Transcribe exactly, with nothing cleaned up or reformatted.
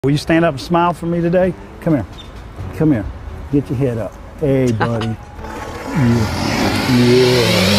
Will you stand up and smile for me today? Come here. Come here. Get your head up. Hey, buddy. Yeah. Yeah.